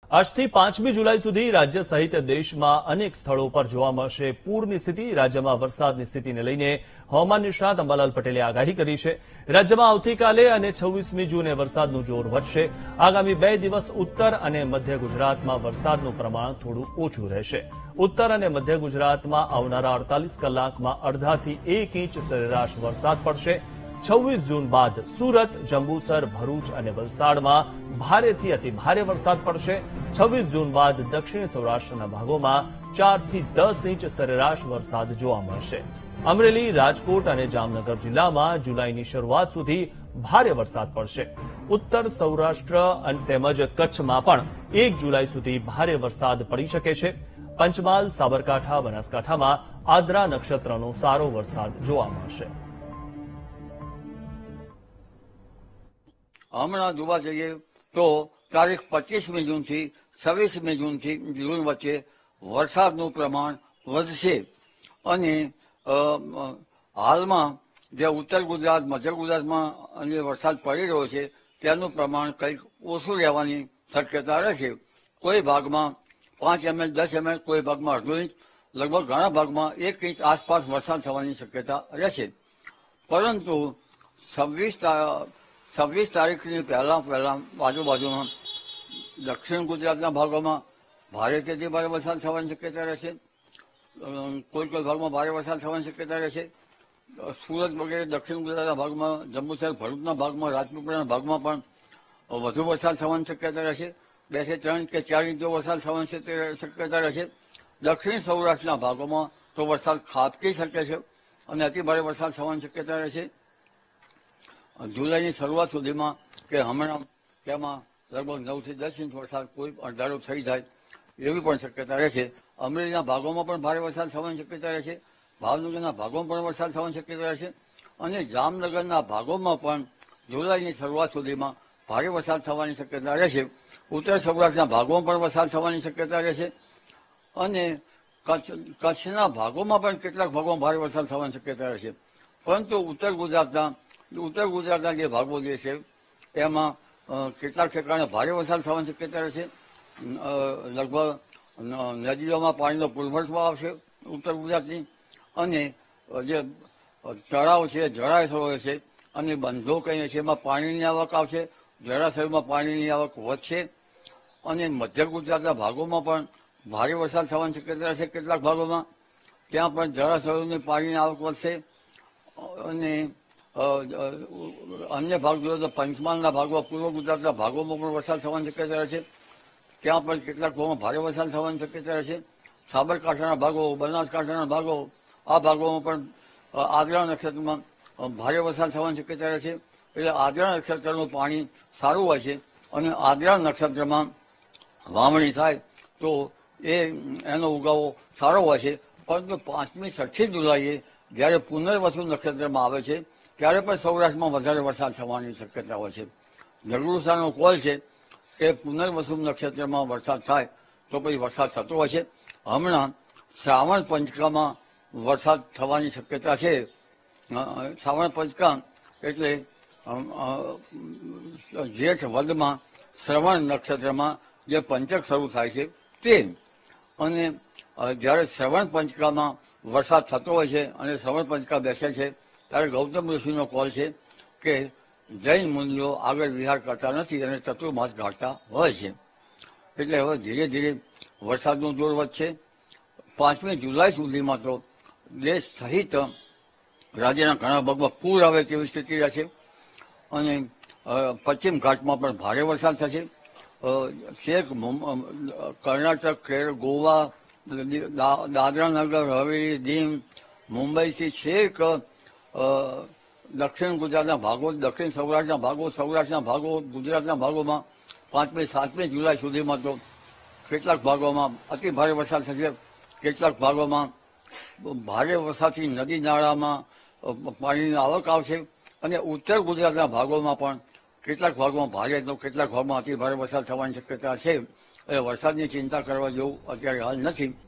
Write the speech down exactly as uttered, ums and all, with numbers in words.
આજથી પાંચમી જુલાઈ સુધી રાજ્ય સહિત દેશમાં અનેક સ્થળો પર જોવા મળશે પૂરની સ્થિતિ। રાજ્યમાં વરસાદની સ્થિતિને લઈને હવામાન નિષ્ણાત અંબાલાલ પટેલે આગાહી કરી છે। રાજ્યમાં આવતીકાલે અને છવ્વીસમી જૂને વરસાદનું જોર વધશે। આગામી બે દિવસ ઉત્તર અને મધ્ય ગુજરાતમાં વરસાદનું પ્રમાણ થોડું ઓછું રહેશે। ઉત્તર અને મધ્ય ગુજરાતમાં આવનારા અડતાલીસ કલાકમાં અડધાથી એક ઇંચ સરેરાશ વરસાદ પડશે। છવ્વીસ જૂન બાદ સુરત, જંબુસર, ભરૂચ અને વલસાડમાં ભારેથી અતિ ભારે વરસાદ પડશે। છવ્વીસ જૂન બાદ દક્ષિણ સૌરાષ્ટ્રના ભાગોમાં ચારથી દસ ઇંચ સરેરાશ વરસાદ જોવા મળશે। અમરેલી, રાજકોટ અને જામનગર જિલ્લામાં જુલાઈની શરૂઆત સુધી ભારે વરસાદ પડશે। ઉત્તર સૌરાષ્ટ્ર અને તેમજ કચ્છમાં પણ એક જુલાઈ સુધી ભારે વરસાદ પડી શકે છે। પંચમહાલ, સાબરકાંઠા, બનાસકાંઠામાં આદ્રા નક્ષત્રનો સારો વરસાદ જોવા મળશે। હમણાં જોવા જઈએ તો તારીખ પચીસમી જૂનથી છવ્વીસમી જૂનથી જૂન વચ્ચે વરસાદનું પ્રમાણ વધશે અને હાલમાં જે ઉત્તર ગુજરાત, મધ્ય ગુજરાતમાં જે વરસાદ પડી રહ્યો છે તેનું પ્રમાણ કંઈક ઓછું રહેવાની શક્યતા રહેશે। કોઈ ભાગમાં પાંચ એમએલ, દસ એમએલ, કોઈ ભાગમાં અડધો ઇંચ, લગભગ ઘણા ભાગમાં એક ઇંચ આસપાસ વરસાદ થવાની શક્યતા રહેશે। પરંતુ છવ્વીસ છવ્વીસ તારીખની પહેલા પહેલા આજુબાજુમાં દક્ષિણ ગુજરાતના ભાગોમાં ભારેથી ભારે વરસાદ થવાની શક્યતા રહેશે। કોઈ કોઈ ભાગમાં ભારે વરસાદ થવાની શક્યતા રહેશે। સુરત વગેરે દક્ષિણ ગુજરાતના ભાગમાં, જંબુસર, ભરૂચના ભાગમાં, રાજપીપળાના ભાગમાં પણ વધુ વરસાદ થવાની શક્યતા રહેશે। બે થી ત્રણ કે ચાર ઇંચ વરસાદ થવાની શક્યતા રહેશે। દક્ષિણ સૌરાષ્ટ્રના ભાગોમાં તો વરસાદ ખાબકી શકે છે અને અતિ ભારે વરસાદ થવાની શક્યતા રહેશે। જુલાઈની શરૂઆત સુધીમાં કે હમણાં તેમાં લગભગ નવથી દસ ઇંચ વરસાદ કોઈ અઢારો થઈ જાય એવી પણ શક્યતા રહેશે। અમરેલીના ભાગોમાં પણ ભારે વરસાદ થવાની શક્યતા રહેશે। ભાવનગરના ભાગોમાં પણ વરસાદ થવાની શક્યતા રહેશે અને જામનગરના ભાગોમાં પણ જુલાઈની શરૂઆત સુધીમાં ભારે વરસાદ થવાની શક્યતા રહેશે। ઉત્તર સૌરાષ્ટ્રના ભાગોમાં પણ વરસાદ થવાની શક્યતા રહેશે અને કચ્છ કચ્છના ભાગોમાં પણ કેટલાક ભાગોમાં ભારે વરસાદ થવાની શક્યતા રહેશે। પરંતુ ઉત્તર ગુજરાતના ઉત્તર ગુજરાતના જે ભાગો જે છે એમાં કેટલાક ઠેકાણે ભારે વરસાદ થવાની શક્યતા રહેશે। લગભગ નદીઓમાં પાણીનો પુરવઠો આવશે ઉત્તર ગુજરાતની અને જે તળાવ છે, જળાશયો છે અને બંધો કહીએ છીએ એમાં પાણીની આવક આવશે। જળાશયોમાં પાણીની આવક વધશે અને મધ્ય ગુજરાતના ભાગોમાં પણ ભારે વરસાદ થવાની શક્યતા રહેશે। કેટલાક ભાગોમાં ત્યાં પણ જળાશયોની પાણીની આવક વધશે અને અન્ય ભાગ જોઈએ તો પંચમહાલના ભાગો, પૂર્વ ગુજરાતના ભાગોમાં પણ વરસાદ થવાની શક્યતા રહેશે। ત્યાં પણ કેટલાક ભાગોમાં ભારે વરસાદ થવાની શક્યતા રહેશે। સાબરકાંઠાના ભાગો, બનાસકાંઠાના ભાગો, આ ભાગોમાં પણ આદ્રા નક્ષત્રમાં ભારે વરસાદ થવાની શક્યતા રહેશે। એટલે આદ્રા નક્ષત્રનું પાણી સારું હોય છે અને આદ્રા નક્ષત્રમાં વાવણી થાય તો એ એનો ઉગાવો સારો હોય છે। પરંતુ પાંચમી છઠ્ઠી જુલાઈએ જ્યારે પુનર્વસુ નક્ષત્રમાં આવે છે ત્યારે પણ સૌરાષ્ટ્રમાં વધારે વરસાદ થવાની શક્યતા હોય છે। જગુરુસાનો કોલ છે કે પુનર્વસુ નક્ષત્રમાં વરસાદ થાય તો પછી વરસાદ થતો હોય છે। હમણાં શ્રાવણ પંચકામાં વરસાદ થવાની શક્યતા છે। શ્રાવણ પંચકા એટલે જેઠ વદમાં શ્રવણ નક્ષત્રમાં જે પંચક શરૂ થાય છે તે અને જ્યારે શ્રવણ પંચકામાં વરસાદ થતો હોય છે અને શ્રવણ પંચકા બેસે છે ત્યારે ગૌતમ ઋષિનો કોલ છે કે જૈન મુનિઓ આગળ વિહાર કરતા નથી અને ચતુર્માસ ગાળતા હોય છે। એટલે હવે ધીરે ધીરે વરસાદનું જોર વધશે। પાંચમી જુલાઈ સુધીમાં તો દેશ સહિત રાજ્યના ઘણા ભાગમાં પૂર આવે તેવી સ્થિતિ રહેશે અને પશ્ચિમ ઘાટમાં પણ ભારે વરસાદ થશે। છેક કર્ણાટક, કેરળ, ગોવા, દાદરા નગર હવેલી, દીવ, મુંબઈથી છેક દક્ષિણ ગુજરાતના ભાગો, દક્ષિણ સૌરાષ્ટ્રના ભાગો, સૌરાષ્ટ્રના ભાગો, ગુજરાતના ભાગોમાં પાંચમી સાતમી જુલાઈ સુધીમાં તો કેટલાક ભાગોમાં અતિ ભારે વરસાદ થશે। કેટલાક ભાગોમાં ભારે વરસાદથી નદી નાળામાં પાણીની આવક આવશે અને ઉત્તર ગુજરાતના ભાગોમાં પણ કેટલાક ભાગોમાં ભારે તો કેટલાક ભાગમાં અતિ ભારે વરસાદ થવાની શક્યતા છે। એટલે વરસાદની ચિંતા કરવા જેવું અત્યારે હાલ નથી।